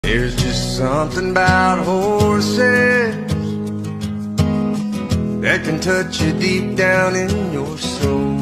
There's just something about horses that can touch you deep down in your soul.